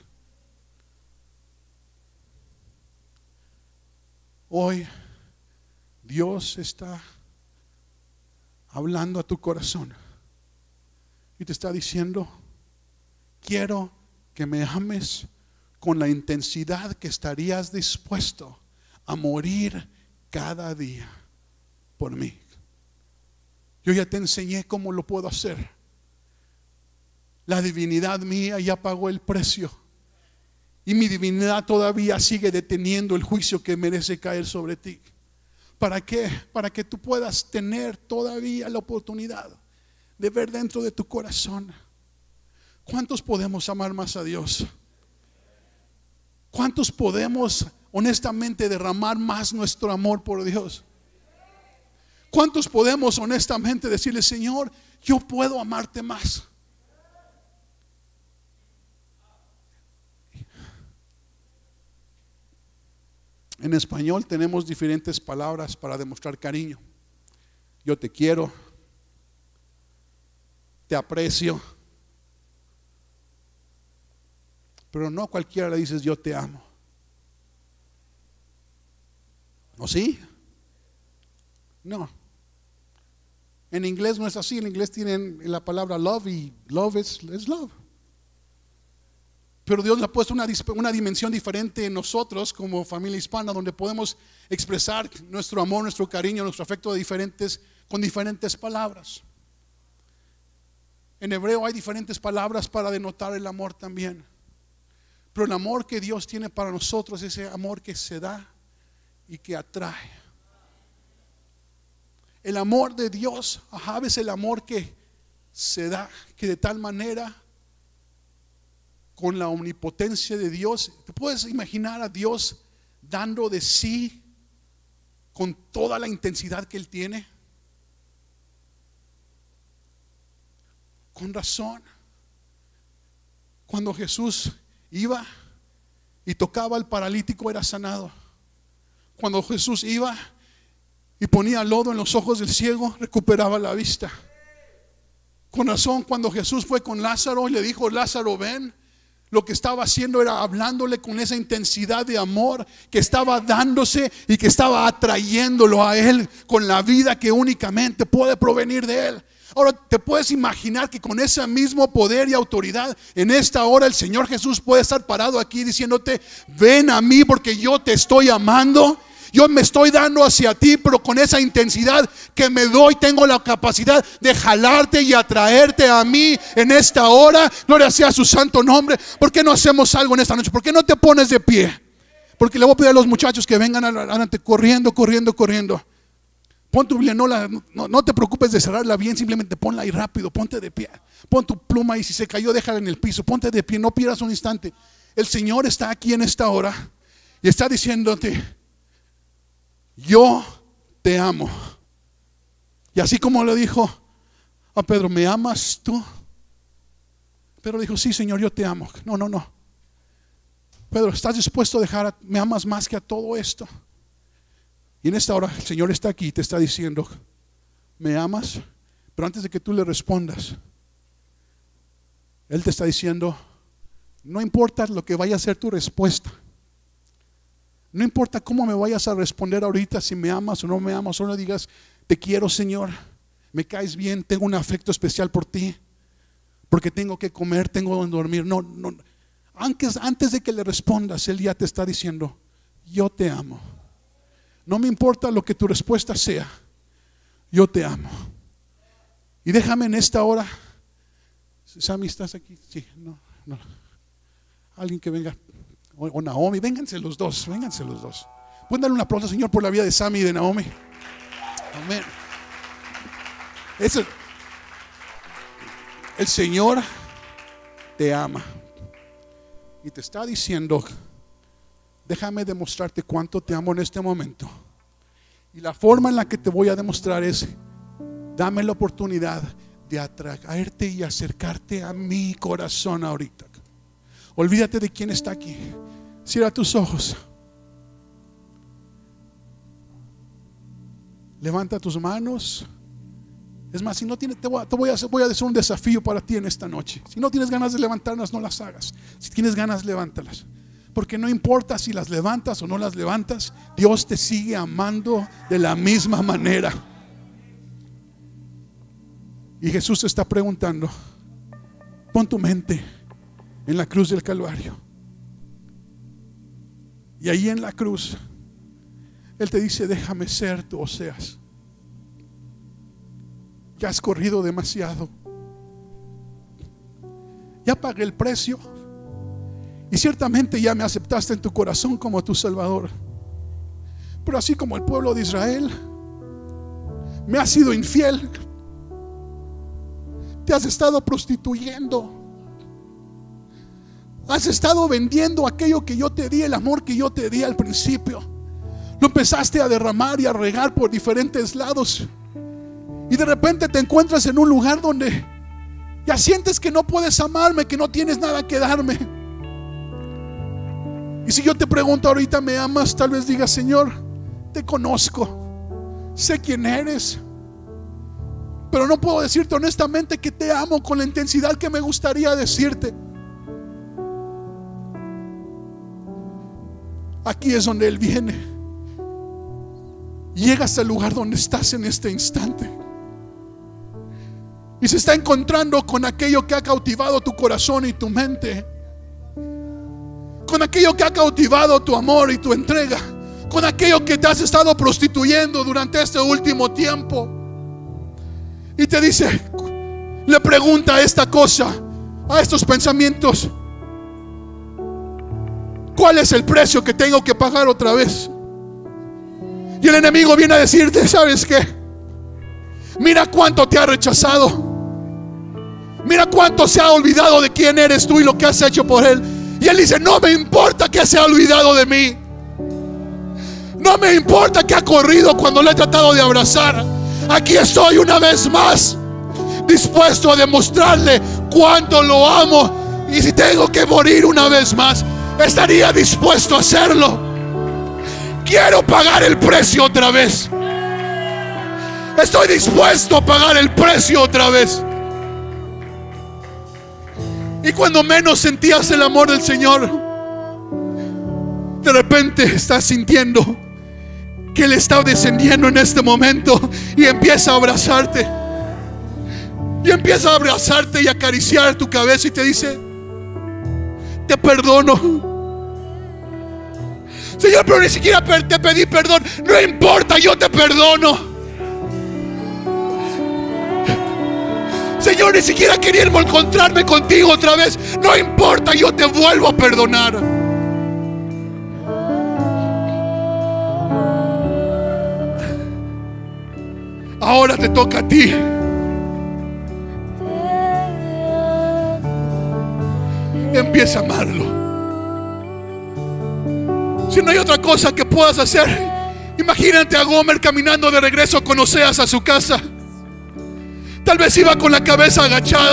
Hoy Dios está hablando a tu corazón y te está diciendo: quiero que me ames con la intensidad que estarías dispuesto a morir cada día por mí. Yo ya te enseñé cómo lo puedo hacer. La divinidad mía ya pagó el precio, y mi divinidad todavía sigue deteniendo el juicio que merece caer sobre ti. ¿Para qué? Para que tú puedas tener todavía la oportunidad de ver dentro de tu corazón. ¿Cuántos podemos amar más a Dios? ¿Cuántos podemos honestamente derramar más nuestro amor por Dios? ¿Cuántos podemos honestamente decirle: Señor, yo puedo amarte más? En español tenemos diferentes palabras para demostrar cariño. Yo te quiero, te aprecio, pero no a cualquiera le dices yo te amo. ¿O sí? No. En inglés no es así. En inglés tienen la palabra love, y love es love. Pero Dios le ha puesto una, una dimensión diferente en nosotros como familia hispana, donde podemos expresar nuestro amor, nuestro cariño, nuestro afecto de diferentes, con diferentes palabras. En hebreo hay diferentes palabras para denotar el amor también. Pero el amor que Dios tiene para nosotros es ese amor que se da y que atrae. El amor de Dios, ajá, es el amor que se da, que de tal manera, con la omnipotencia de Dios, ¿te puedes imaginar a Dios dando de sí con toda la intensidad que Él tiene? Con razón, cuando Jesús iba y tocaba al paralítico, era sanado. Cuando Jesús iba y ponía lodo en los ojos del ciego, recuperaba la vista. Con razón, cuando Jesús fue con Lázaro y le dijo: Lázaro, ven, lo que estaba haciendo era hablándole con esa intensidad de amor que estaba dándose y que estaba atrayéndolo a él con la vida que únicamente puede provenir de él. Ahora, te puedes imaginar que con ese mismo poder y autoridad, en esta hora el Señor Jesús puede estar parado aquí diciéndote: ven a mí porque yo te estoy amando. Yo me estoy dando hacia ti, pero con esa intensidad que me doy, tengo la capacidad de jalarte y atraerte a mí en esta hora. Gloria sea a su santo nombre. ¿Por qué no hacemos algo en esta noche? ¿Por qué no te pones de pie? Porque le voy a pedir a los muchachos que vengan adelante, corriendo, corriendo, corriendo. Pon tu Biblia, no, la, no, no te preocupes de cerrarla bien, simplemente ponla ahí rápido, ponte de pie. Pon tu pluma y si se cayó, déjala en el piso, ponte de pie, no pierdas un instante. El Señor está aquí en esta hora y está diciéndote: yo te amo. Y así como le dijo a Pedro: ¿me amas tú? Pedro dijo: sí, Señor, yo te amo. No, no, no. Pedro, ¿estás dispuesto a dejar a, me amas más que a todo esto? Y en esta hora el Señor está aquí y te está diciendo: ¿me amas? Pero antes de que tú le respondas, Él te está diciendo: no importa lo que vaya a ser tu respuesta, no importa cómo me vayas a responder ahorita, si me amas o no me amas, solo digas: te quiero, Señor, me caes bien, tengo un afecto especial por ti, porque tengo que comer, tengo donde dormir. No, no, antes, antes de que le respondas, Él ya te está diciendo: yo te amo. No me importa lo que tu respuesta sea, yo te amo. Y déjame en esta hora. Sammy, ¿estás aquí? Sí, no, no. Alguien que venga. O, o Naomi, vénganse los dos, vénganse los dos. Pueden darle un aplauso, Señor, por la vida de Sammy y de Naomi. Amén. Eso, el Señor te ama y te está diciendo: déjame demostrarte cuánto te amo en este momento. Y la forma en la que te voy a demostrar es: dame la oportunidad de atraerte y acercarte a mi corazón ahorita. Olvídate de quién está aquí. Cierra tus ojos. Levanta tus manos. Es más, si no tienes, te voy a, te voy a hacer, voy a hacer un desafío para ti en esta noche. Si no tienes ganas de levantarlas, no las hagas. Si tienes ganas, levántalas. Porque no importa si las levantas o no las levantas, Dios te sigue amando de la misma manera. Y Jesús te está preguntando: pon tu mente en la cruz del Calvario. Y ahí en la cruz Él te dice: déjame ser tu Oseas. Ya has corrido demasiado. Ya pagué el precio. Y ciertamente ya me aceptaste en tu corazón como tu Salvador. Pero así como el pueblo de Israel me has sido infiel, te has estado prostituyendo, has estado vendiendo aquello que yo te di, el amor que yo te di al principio. Lo empezaste a derramar y a regar por diferentes lados. Y de repente te encuentras en un lugar donde ya sientes que no puedes amarme, que no tienes nada que darme. Y si yo te pregunto ahorita: ¿me amas? Tal vez digas: Señor, te conozco, sé quién eres, pero no puedo decirte honestamente que te amo con la intensidad que me gustaría decirte. Aquí es donde Él viene. Llegas al lugar donde estás en este instante y se está encontrando con aquello que ha cautivado tu corazón y tu mente, con aquello que ha cautivado tu amor y tu entrega, con aquello que te has estado prostituyendo durante este último tiempo. Y te dice, le pregunta esta cosa, a estos pensamientos: ¿cuál es el precio que tengo que pagar otra vez? Y el enemigo viene a decirte: ¿sabes qué? Mira cuánto te ha rechazado. Mira cuánto se ha olvidado de quién eres tú y lo que has hecho por él. Y él dice: no me importa que se ha olvidado de mí. No me importa que ha corrido cuando le he tratado de abrazar. Aquí estoy una vez más, dispuesto a demostrarle cuánto lo amo. Y si tengo que morir una vez más, estaría dispuesto a hacerlo. Quiero pagar el precio otra vez. Estoy dispuesto a pagar el precio otra vez. Y cuando menos sentías el amor del Señor, de repente estás sintiendo que Él está descendiendo en este momento y empieza a abrazarte. Y empieza a abrazarte y a acariciar tu cabeza y te dice: te perdono. Señor, pero ni siquiera te pedí perdón. No importa, yo te perdono. Señor, ni siquiera quería encontrarme contigo otra vez. No importa, yo te vuelvo a perdonar. Ahora te toca a ti. Empieza a amarlo. Si no hay otra cosa que puedas hacer, imagínate a Gomer caminando de regreso con Oseas a su casa. Tal vez iba con la cabeza agachada,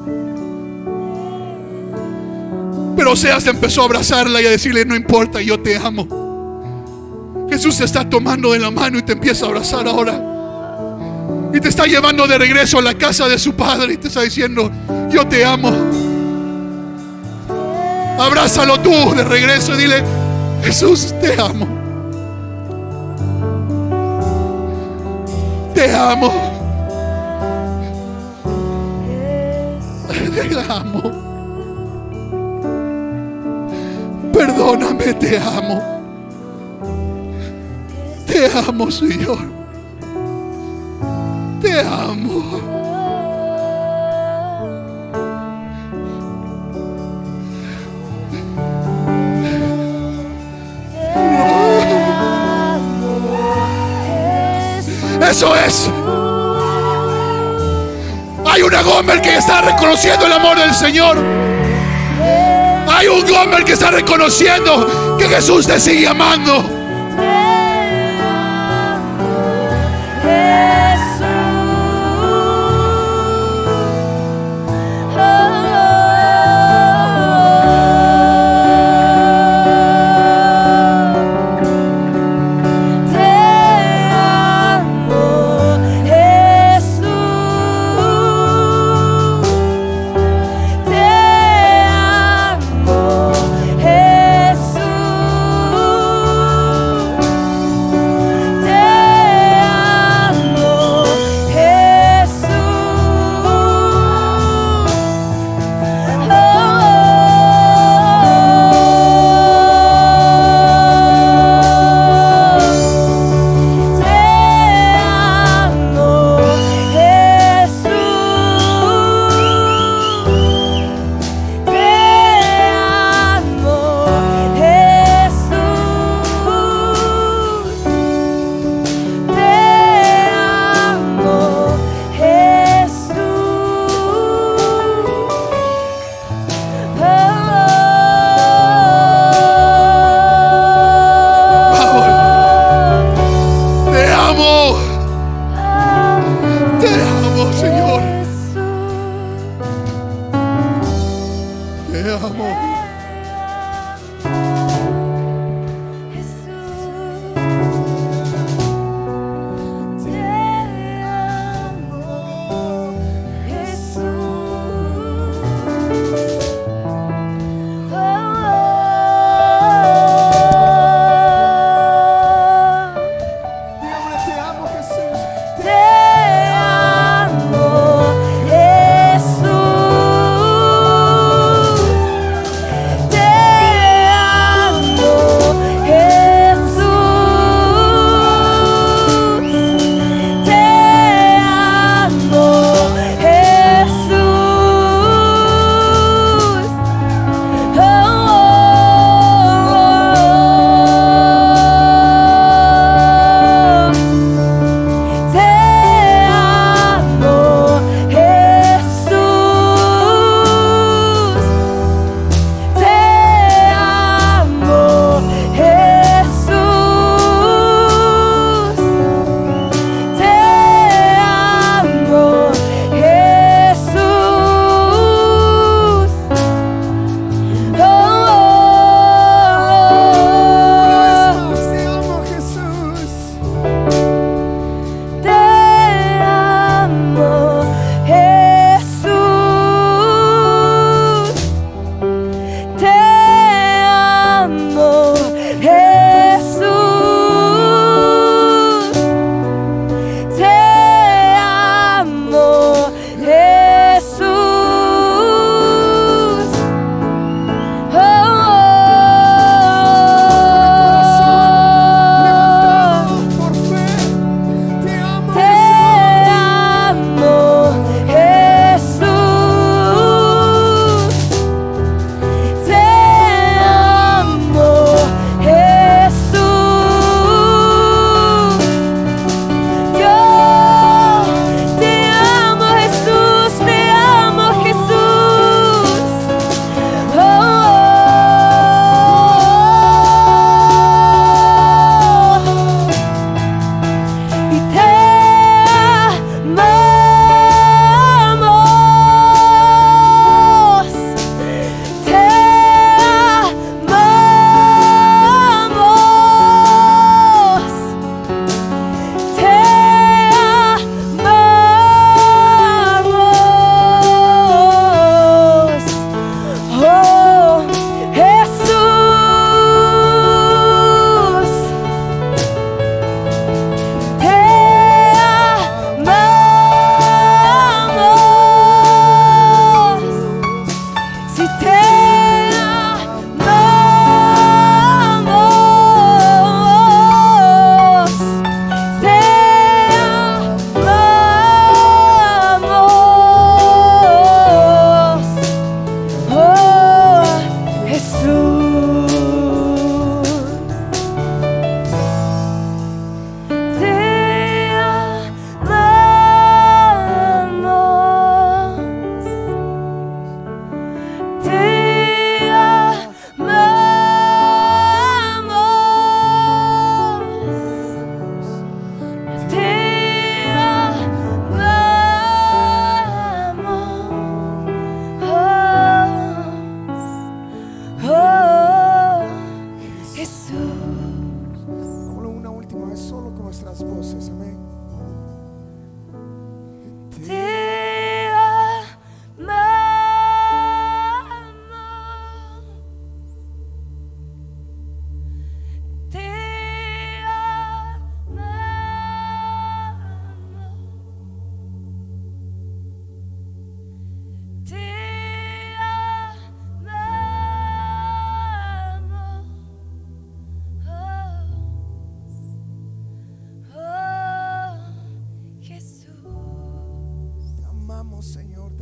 pero Oseas empezó a abrazarla y a decirle: no importa, yo te amo. Jesús te está tomando de la mano y te empieza a abrazar ahora. Y te está llevando de regreso a la casa de su padre y te está diciendo: yo te amo. Abrázalo tú de regreso y dile: Jesús, te amo. Te amo. Te amo. Perdóname, te amo. Te amo, Señor. Te amo. Eso es. Hay una Gomer que está reconociendo el amor del Señor. Hay un Gomer que está reconociendo que Jesús te sigue amando.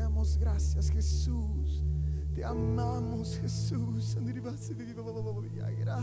damos gracias, Jesús. Te amamos, Jesús. Gracias.